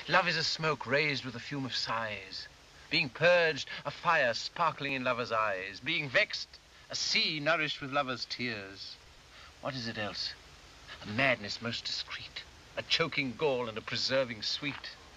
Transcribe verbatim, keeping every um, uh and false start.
Love is a smoke raised with a fume of sighs. Being purged, a fire sparkling in lovers' eyes. Being vexed, a sea nourished with lovers' tears. What is it else? A madness most discreet, a choking gall and a preserving sweet.